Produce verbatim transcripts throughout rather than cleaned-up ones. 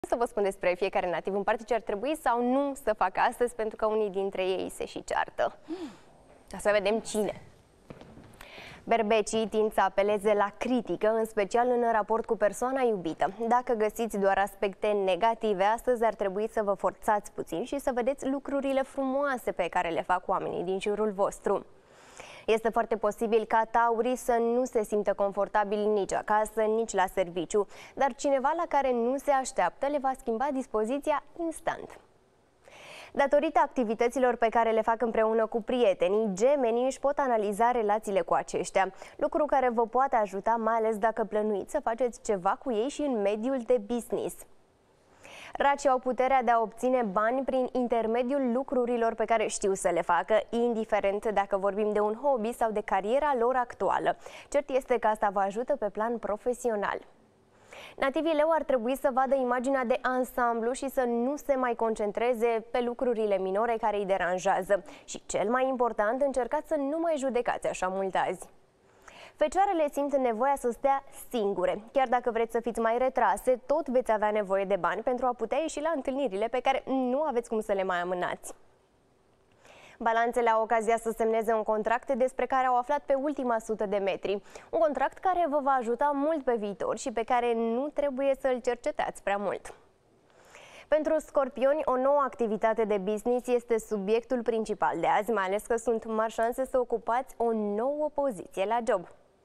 Să vă spun despre fiecare nativ în parte ce ar trebui sau nu să facă astăzi, pentru că unii dintre ei se și ceartă. Dar să vedem cine. Berbecii tind să apeleze la critică, în special în raport cu persoana iubită. Dacă găsiți doar aspecte negative, astăzi ar trebui să vă forțați puțin și să vedeți lucrurile frumoase pe care le fac oamenii din jurul vostru. Este foarte posibil ca taurii să nu se simtă confortabili nici acasă, nici la serviciu, dar cineva la care nu se așteaptă le va schimba dispoziția instant. Datorită activităților pe care le fac împreună cu prietenii, gemenii își pot analiza relațiile cu aceștia, lucru care vă poate ajuta mai ales dacă plănuiți să faceți ceva cu ei și în mediul de business. Racii au puterea de a obține bani prin intermediul lucrurilor pe care știu să le facă, indiferent dacă vorbim de un hobby sau de cariera lor actuală. Cert este că asta vă ajută pe plan profesional. Nativii Leu ar trebui să vadă imaginea de ansamblu și să nu se mai concentreze pe lucrurile minore care îi deranjează. Și cel mai important, încercați să nu mai judecați așa mult azi. Fecioarele simt nevoia să stea singure. Chiar dacă vreți să fiți mai retrase, tot veți avea nevoie de bani pentru a putea ieși la întâlnirile pe care nu aveți cum să le mai amânați. Balanțele au ocazia să semneze un contract despre care au aflat pe ultima sută de metri. Un contract care vă va ajuta mult pe viitor și pe care nu trebuie să îl cercetați prea mult. Pentru scorpioni, o nouă activitate de business este subiectul principal de azi, mai ales că sunt mari șanse să ocupați o nouă poziție la job.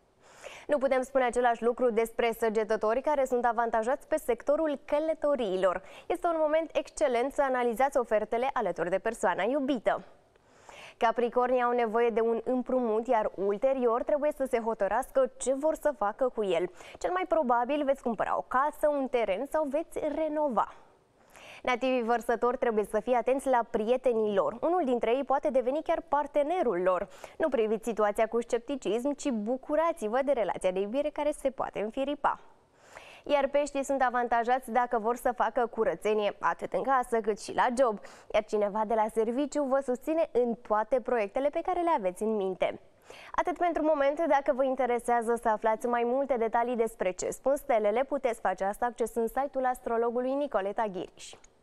Nu putem spune același lucru despre săgetători, care sunt avantajați pe sectorul călătoriilor. Este un moment excelent să analizați ofertele alături de persoana iubită. Capricornii au nevoie de un împrumut, iar ulterior trebuie să se hotărască ce vor să facă cu el. Cel mai probabil veți cumpăra o casă, un teren sau veți renova. Nativii vărsători trebuie să fie atenți la prietenii lor. Unul dintre ei poate deveni chiar partenerul lor. Nu priviți situația cu scepticism, ci bucurați-vă de relația de iubire care se poate înfiripa. Iar peștii sunt avantajați dacă vor să facă curățenie atât în casă cât și la job, iar cineva de la serviciu vă susține în toate proiectele pe care le aveți în minte. Atât pentru moment. Dacă vă interesează să aflați mai multe detalii despre ce spun stelele, puteți face asta accesând site-ul astrologului Nicoleta Ghiriș.